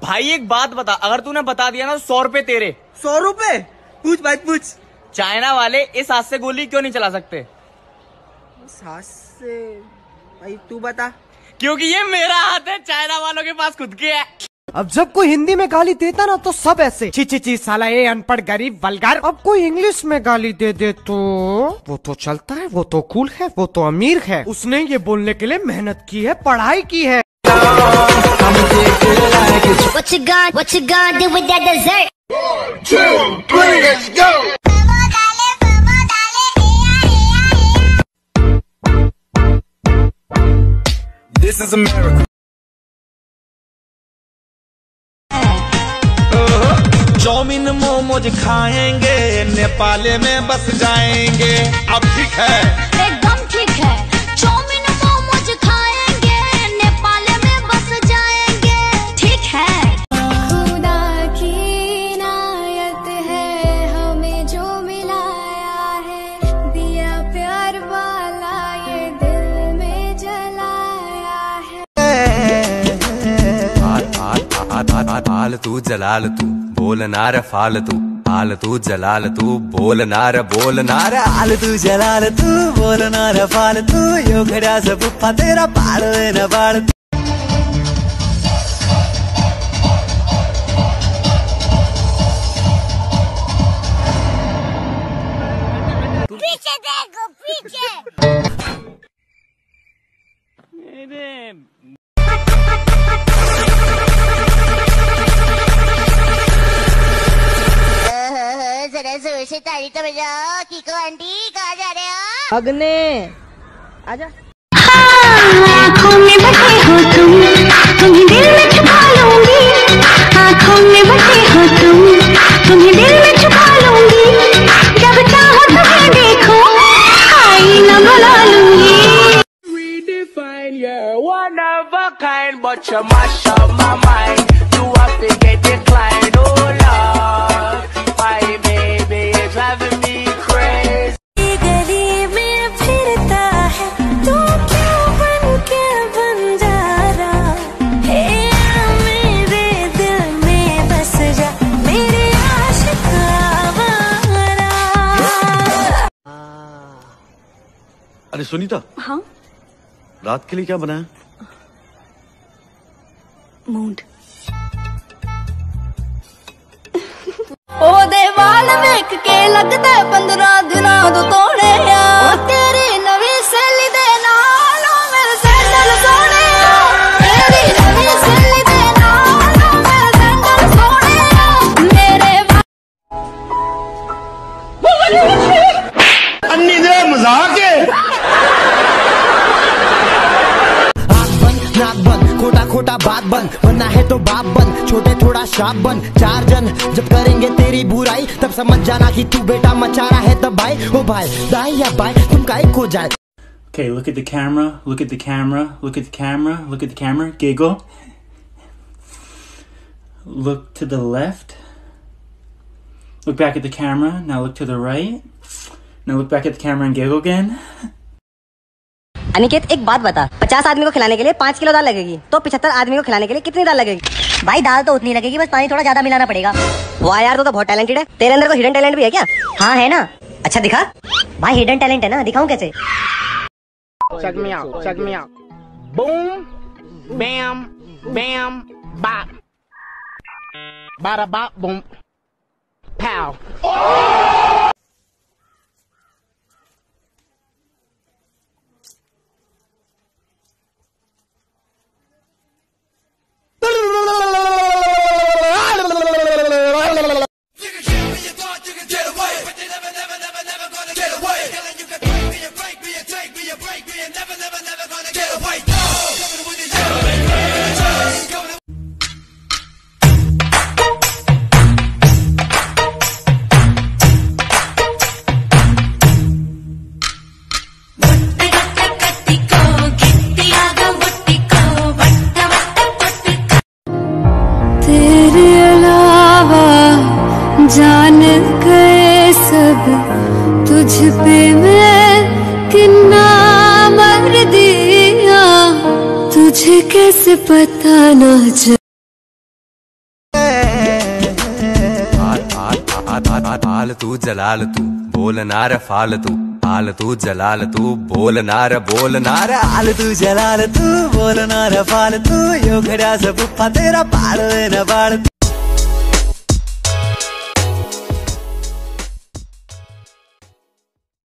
भाई एक बात बता, अगर तूने बता दिया ना तो 100 रुपए तेरे। 100 रुपए? पूछ भाई पूछ। चाइना वाले इस हाथ से गोली क्यों नहीं चला सकते? इस हाथ से? भाई तू बता। क्योंकि ये मेरा हाथ है, चाइना वालों के पास खुद के है। अब जब कोई हिंदी में गाली देता ना तो सब ऐसे ची ची ची साला ये अनपढ़ गरीब वल्गर। अब कोई इंग्लिश में गाली दे दे तो वो तो चलता है, वो तो कूल है, वो तो अमीर है, उसने ये बोलने के लिए मेहनत की है, पढ़ाई की है। What you gonna do with that dessert? 1, 2, 3, let's go! This is America. Chowmein momos खाएंगे, नेपाल में बस जाएंगे। अब ठीक है, एकदम ठीक है। चाउमीन मोमोज खाएंगे, नेपाल में बस जाएंगे। ठीक है। खुदा की इनायत है, हमें जो मिलाया है, दिया प्यार वाला ये दिल में जलाया है। आल तू जलाल तू बोल नार फाल तू, आल तू जलाल तू बोल नार आल तू जलाल तू बोल नार फाल तू, यो खड़ा से पुप्पा तेरा पाड़ न बाड़। पीछे देखो पीछे। जरा जोर से ताली तो बजाओ। कीको आंटी कहाँ जा रहे हो? अगने आजा। आँखों में बसे हो तुम, तुम्हें दिल में छुपा लूंगी। आँखों में बसे हो तुम, तुम्हें दिल में छुपा लूंगी। जब चाहो तुम्हें देखो, आईना बुला लूंगी। We define you're one of a kind, but you mash up my mind. You have to get declined, oh Lord. My baby is driving me crazy. गली में फिरता है, तू क्यों बन के बंजारा है? मेरे दिल में बस जा, मेरे आशिक आवारा। अरे सुनीता। हाँ? रात के लिए क्या बनाया? मूड। ओ देवाल वेख के लगदा 15 दिना तो तोड़े आ, तेरी नवी सहेली दे नाल मेरे सैंडल सोने आ, तेरी नवी सहेली दे नाल मेरे सैंडल सोने आ, मेरे अन्नी दे मजाक है। नाक बंद, खोटा खोटा बात बंद, बनना है तो बाप बन, छोटे थोड़ा शाप बन। 4 जन जब करेंगे तेरी बुराई, तब समझ जाना कि तू बेटा मचा रहा है तब भाई। ओ भाई दाई या भाई तुम काहे खो जाए। Okay, look at the camera, look at the camera, look at the camera, look at the camera, giggle. Look to the left. Look back at the camera, now look to the right. Now look back at the camera and giggle again. Aniket एक बात बता, 50 आदमी को खिलाने के लिए 5 kilo दाल लगेगी, तो 75 आदमी को खिलाने के लिए कितनी दाल लगेगी? भाई दाल तो उतनी लगेगी, बस पानी थोड़ा ज्यादा मिलाना पड़ेगा। वाह यार, तो बहुत टैलेंटेड है। तेरे अंदर कोई हिडन टैलेंट भी है क्या? हाँ है ना। अच्छा दिखा। भाई हिडन टैलेंट है ना, दिखाऊं कैसे? Check me out, check me out. Boom, bam, bam, bop. Bada bop, boom, pow. जान गए सब तुझ पे मैं कितना मर दिया, तुझे कैसे पता ना चला। फालतू जलाल तू बोलना रे फालतू फालतू जलाल तू बोलना रे फालतू जलाल तू बोलना रे फालतू यो खड़ा से पुप्पा तेरा पाड़ न बाड़।